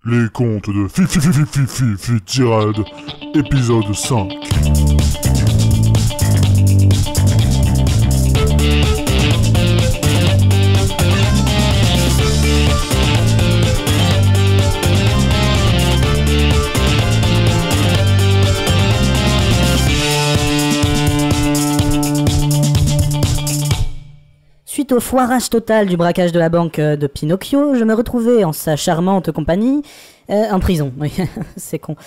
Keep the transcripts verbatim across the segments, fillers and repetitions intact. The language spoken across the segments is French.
Les contes de Fifi Fifi Fifi Fifi Tirade, épisode cinq. Suite au foirage total du braquage de la banque de Pinocchio, je me retrouvais en sa charmante compagnie, euh, en prison, oui, c'est con.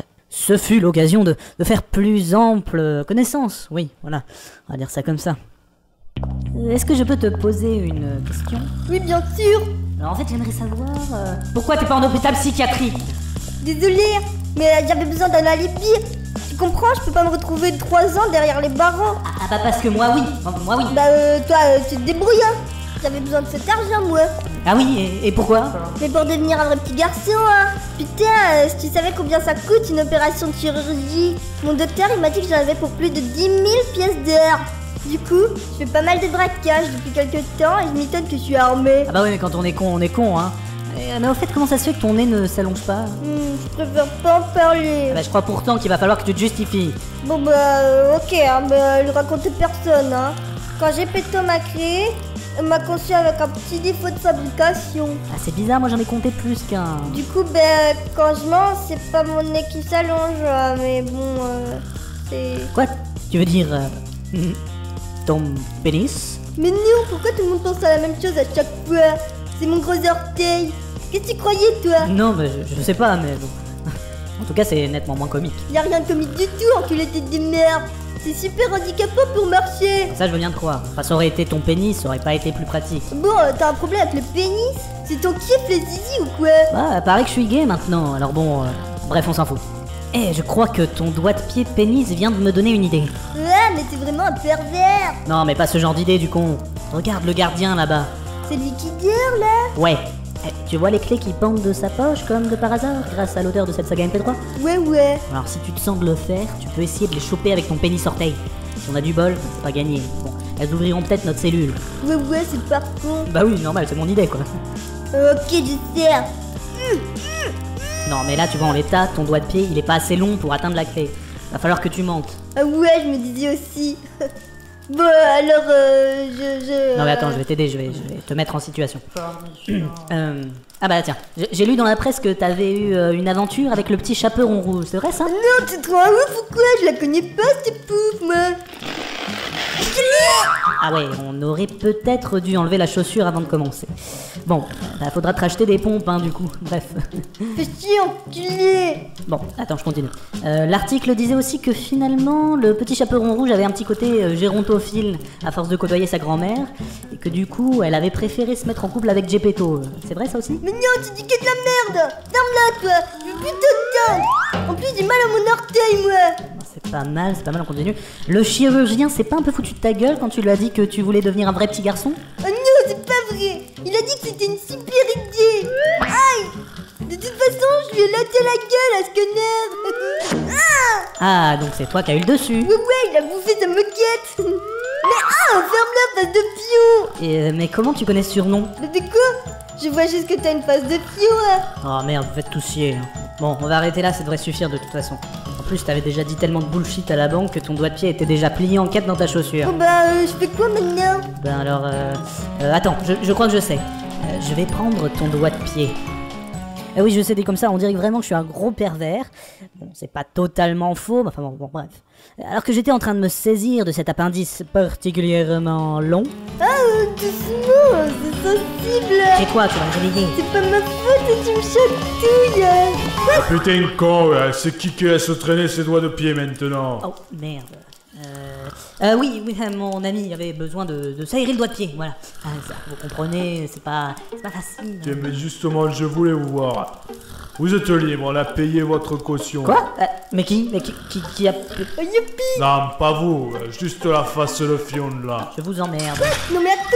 Ce fut l'occasion de, de faire plus ample connaissance, oui, voilà, on va dire ça comme ça. Est-ce que je peux te poser une question? Oui, bien sûr. Alors en fait, j'aimerais savoir, euh, pourquoi t'es pas en hôpital psychiatrique? Désolée, mais j'avais besoin d'un alibi. Tu comprends, je peux pas me retrouver trois ans derrière les barreaux. Ah bah parce que moi oui, moi oui. Bah euh, toi, euh, tu te débrouilles, hein. J'avais besoin de cet argent, moi. Ah oui, et, et pourquoi? Mais pour devenir un vrai petit garçon, hein. Putain, euh, si tu savais combien ça coûte une opération de chirurgie. Mon docteur, il m'a dit que j'en avais pour plus de dix mille pièces d'or. Du coup, je fais pas mal de braquages depuis quelques temps et je m'étonne que je suis armée. Ah bah oui, mais quand on est con, on est con, hein. Et, mais au fait, comment ça se fait que ton nez ne s'allonge pas? Hmm, je préfère pas en parler. Ah bah je crois pourtant qu'il va falloir que tu te justifies. Bon bah euh, ok, hein, bah, le raconter personne, hein. Quand j'ai pété ma clé, on m'a conçu avec un petit défaut de fabrication. Ah c'est bizarre, moi j'en ai compté plus qu'un. Du coup, bah, quand je mens, c'est pas mon nez qui s'allonge, euh, mais bon, euh, c'est... Quoi? Tu veux dire... Euh, ton pénis? Mais non, pourquoi tout le monde pense à la même chose à chaque fois? C'est mon gros orteil. Qu'est-ce que tu croyais, toi? Non, bah je, je sais pas, mais bon... En tout cas, c'est nettement moins comique. Y'a rien de comique du tout, enculé tête de merde. C'est super handicapant pour marcher. Ça, je veux bien te croire. Enfin, ça aurait été ton pénis, ça aurait pas été plus pratique. Bon, euh, t'as un problème avec le pénis? C'est ton kiff les zizi ou quoi? Bah, paraît que je suis gay maintenant, alors bon... Euh, bref, on s'en fout. Eh, je crois que ton doigt de pied pénis vient de me donner une idée. Ouais, mais t'es vraiment un pervers. Non, mais pas ce genre d'idée, du con. Regarde le gardien, là-bas. C'est lui qui dure, là? Ouais. Eh, tu vois les clés qui pendent de sa poche, comme de par hasard, grâce à l'odeur de cette saga M P trois? Ouais, ouais. Alors si tu te sens de le faire, tu peux essayer de les choper avec ton pénis orteil. Si on a du bol, c'est pas gagné. Bon, elles ouvriront peut-être notre cellule. Ouais, ouais, c'est pas con. Bah oui, normal, c'est mon idée, quoi. Ok, je sais. Non, mais là, tu vois, en l'état, ton doigt de pied, il est pas assez long pour atteindre la clé. Va falloir que tu montes. Ah ouais, je me disais aussi. Bon, alors, euh, je... je... Non mais attends, je vais t'aider, je vais, je vais te mettre en situation. euh, ah bah tiens, j'ai- j'ai lu dans la presse que t'avais eu euh, une aventure avec le petit chaperon rouge, c'est vrai ça? Non, tu te rends ouf ou quoi? Je la connais pas, cette pouf, moi. Ah ouais, on aurait peut-être dû enlever la chaussure avant de commencer. Bon, bah, faudra te racheter des pompes, hein, du coup, bref. Fais chier, enculé. Bon, attends, je continue. Euh, L'article disait aussi que finalement, le petit chaperon rouge avait un petit côté euh, gérontophile à force de côtoyer sa grand-mère, et que du coup, elle avait préféré se mettre en couple avec Gepetto. C'est vrai ça aussi? Mais non, tu dis que de la merde. Ferme-la, toi. Je veux plus te temps. En plus, j'ai mal à mon orteil, moi. C'est pas mal, c'est pas mal, on continue. Le chirurgien s'est pas un peu foutu de ta gueule quand tu lui as dit que tu voulais devenir un vrai petit garçon? Oh non, c'est pas vrai. Il a dit que c'était une super idée. Aïe. De toute façon, je lui ai laté la gueule à ce connard. Ah. Ah, donc c'est toi qui as eu le dessus. Ouais, ouais, il a bouffé sa moquette. Mais ah, ferme-la, face de pion. Et, euh, mais comment tu connais ce surnom? Mais de quoi? Je vois juste que t'as une face de pion, hein. Oh merde, vous faites tous chier. hein. Bon, on va arrêter là, ça devrait suffire de toute façon. En plus, t'avais déjà dit tellement de bullshit à la banque que ton doigt de pied était déjà plié en quatre dans ta chaussure. Bon bah, euh, je fais quoi maintenant? Ben alors, euh... euh, attends, je, je crois que je sais. Euh, je vais prendre ton doigt de pied. Ah oui, je sais, dit comme ça, on dirait vraiment que je suis un gros pervers. Bon, c'est pas totalement faux, mais enfin bon, bon, bref. Alors que j'étais en train de me saisir de cet appendice particulièrement long... Ah, euh, doucement, euh, c'est sensible. C'est quoi, tu vas me réveiller? C'est pas ma faute et tu me chatouilles. Ah, putain con, ouais. C'est qui qui laisse traîner ses doigts de pied maintenant? Oh, merde. Euh, euh, oui, oui, mon ami avait besoin de, de s'aérer le doigt de pied, voilà. Ah, ça, vous comprenez, c'est pas, c'est pas facile. Tiens, mais justement, je voulais vous voir. Vous êtes libre, on a payé votre caution. Quoi? euh, Mais qui? Mais qui, qui, qui a... Oh, youpi. Non, pas vous, juste la face de fion là. Je vous emmerde. Non mais attends,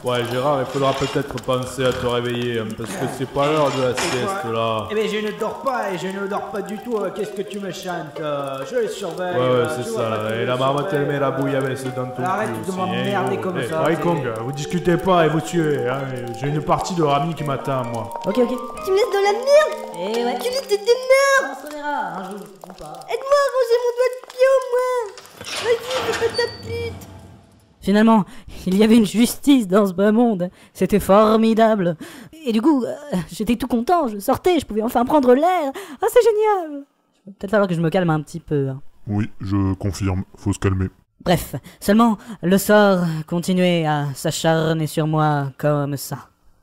Ouais, Gérard, il faudra peut-être penser à te réveiller, hein, parce que c'est pas l'heure de la sieste, là. Eh ben, je ne dors pas, et je ne dors pas du tout. euh, Qu'est-ce que tu me chantes euh, Je les surveille. Ouais, ouais, euh, c'est tu vois pas ça, que je et les la marmotte, elle surveille, met la euh, bouillabaisse dans ton Arrête cul de aussi, m'emmerder hein, comme eh, ça, Harry t'es- Kong, vous discutez pas et vous tuez, hein. J'ai une partie de Rami qui m'attend, moi. Ok, ok. Tu me laisses dans la merde. Eh ouais. Tu laisses de démerde. On se reverra un jour, ou pas. Aide-moi à ranger mon doigt de pied au moins. Vas-y, fais pas ta pute. Finalement, il y avait une justice dans ce bas monde. C'était formidable. Et du coup, euh, j'étais tout content. Je sortais, je pouvais enfin prendre l'air. Ah, c'est génial. Il va peut-être falloir que je me calme un petit peu. hein. Oui, je confirme, faut se calmer. Bref, seulement le sort continuait à s'acharner sur moi comme ça.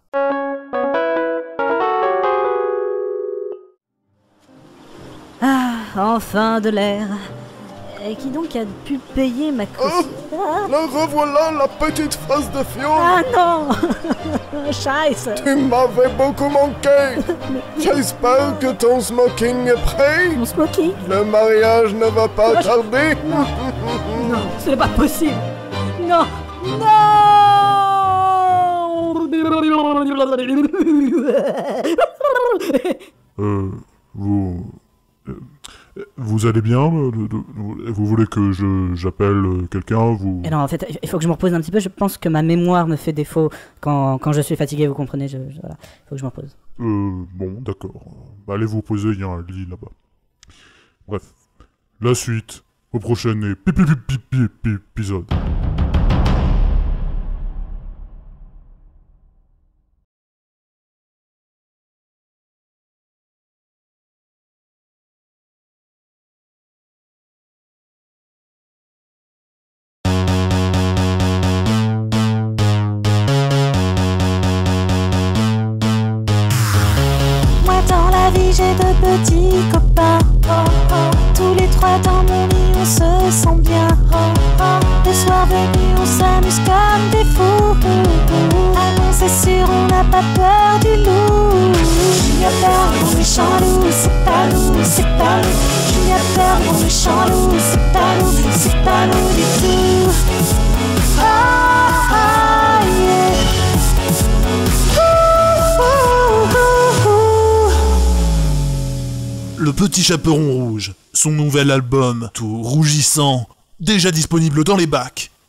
Ah, enfin de l'air. Et qui donc a pu payer ma caution? Ah, La revoilà, la petite face de Fion. ah non. Scheiße. Tu m'avais beaucoup manqué. J'espère que ton smoking est prêt. Mon smoking? Le mariage ne va pas tarder. Non, non, ce n'est pas possible. Non, non. Euh, vous... euh, Vous allez bien euh, de- de- Vous voulez que je j'appelle euh, quelqu'un vous... Et non, en fait, il faut que je me repose un petit peu. Je pense que ma mémoire me fait défaut quand, quand je suis fatigué, vous comprenez. Je, je- voilà, il faut que je me repose. Euh, bon, d'accord. Bah, allez vous poser, il y a un lit là-bas. Bref. La suite, au prochain épi- pi- pi- pi- pi- pi- épisode. Moi dans la vie j'ai de petits copains. Oh, oh. Tous les trois dans mon lit on se sent bien. Oh, oh. Le soir venu on s'amuse comme des fous. Ah non c'est sûr on n'a pas peur du loup. Qui a peur mon méchant loup? C'est pas loup, c'est pas loup. Qui a peur mon méchant loup? C'est pas loup, c'est pas loup du tout. Oh, oh yeah. Le Petit Chaperon Rouge, son nouvel album, tout rougissant, déjà disponible dans les bacs.